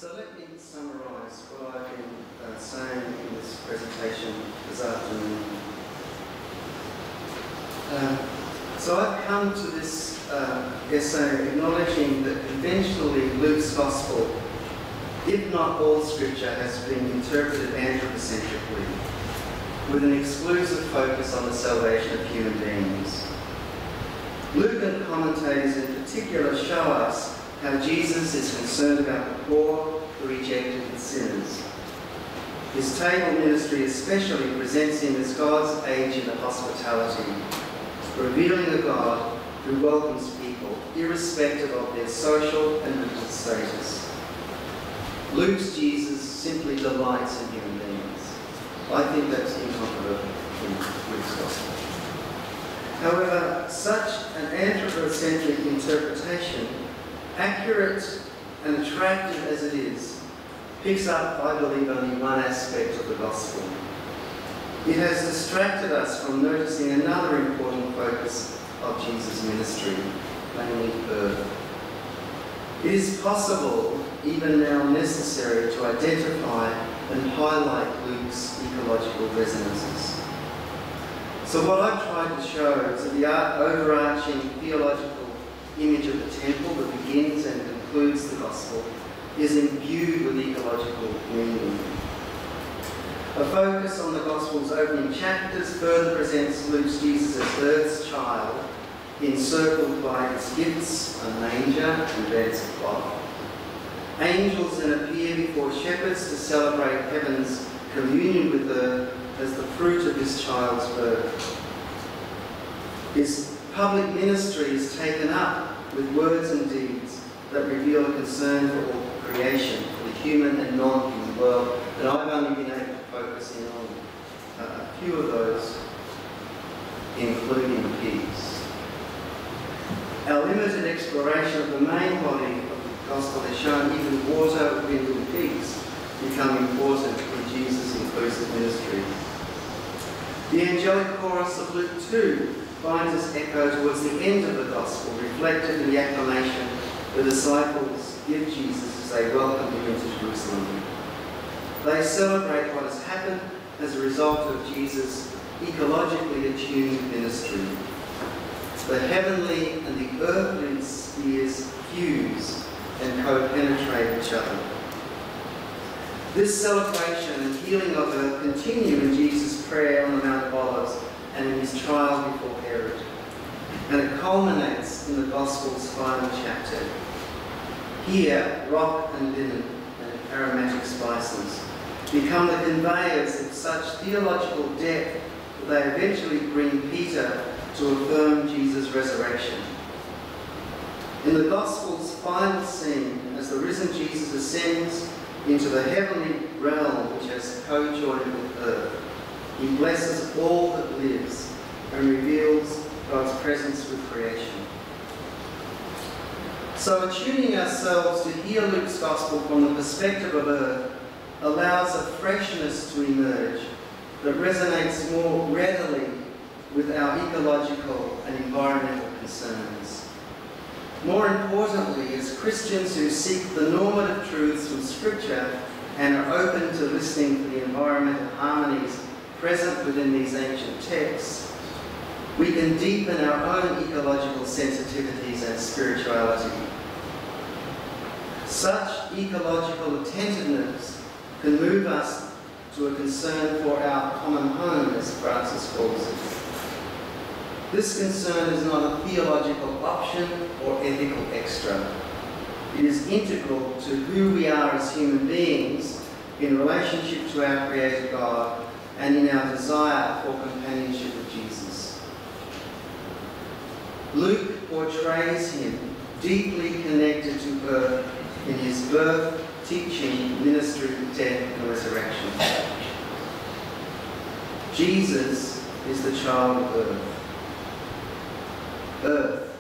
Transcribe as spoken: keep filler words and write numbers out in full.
So let me summarise what I've been uh, saying in this presentation this afternoon. Uh, so I've come to this uh, essay acknowledging that conventionally Luke's Gospel, if not all Scripture, has been interpreted anthropocentrically, with an exclusive focus on the salvation of human beings. Luke and commentators in particular show us how Jesus is concerned about the poor, the rejected, and sinners. His table ministry especially presents him as God's agent of hospitality, revealing a God who welcomes people, irrespective of their social and religious status. Luke's Jesus simply delights in human beings. I think that's incontrovertible in Luke's Gospel. However, such an anthropocentric interpretation, accurate and attractive as it is, picks up, I believe, only one aspect of the Gospel. It has distracted us from noticing another important focus of Jesus' ministry, namely birth. It is possible, even now necessary, to identify and highlight Luke's ecological resonances. So what I've tried to show is that the overarching theological image of the temple that begins and concludes the Gospel is imbued with ecological meaning. A focus on the Gospel's opening chapters further presents Luke's Jesus as Earth's child, encircled by its gifts, a manger and beds of cloth. Angels then appear before shepherds to celebrate heaven's communion with earth as the fruit of his child's birth. His public ministry is taken up with words and deeds that reveal a concern for all creation, for the human and non-human world, and I've only been able to focus in on a few of those, including pigs. Our limited exploration of the main body of the Gospel has shown even water, wind and pigs become important in Jesus' inclusive ministry. The angelic chorus of Luke two finds its echo towards the end of the Gospel, reflected in the acclamation the disciples give Jesus as they welcome him into Jerusalem. They celebrate what has happened as a result of Jesus' ecologically attuned ministry. The heavenly and the earthly spheres fuse and co-penetrate each other. This celebration and healing of earth continue in Jesus' prayer on the Mount of Olives and in his trial before Herod. And it culminates in the Gospel's final chapter. Here, rock and linen and aromatic spices become the conveyors of such theological depth that they eventually bring Peter to affirm Jesus' resurrection. In the Gospel's final scene, as the risen Jesus ascends into the heavenly realm which has co-joined with earth, he blesses all that lives and reveals God's presence with creation. So attuning ourselves to hear Luke's Gospel from the perspective of earth allows a freshness to emerge that resonates more readily with our ecological and environmental concerns. More importantly, as Christians who seek the normative truths from Scripture and are open to listening to the environmental harmonies present within these ancient texts, we can deepen our own ecological sensitivities and spirituality. Such ecological attentiveness can move us to a concern for our common home, as Francis calls it. This concern is not a theological option or ethical extra. It is integral to who we are as human beings in relationship to our Creator God and in our desire for companionship with Jesus. Luke portrays him deeply connected to earth in his birth, teaching, ministry, death, and resurrection. Jesus is the child of earth. Earth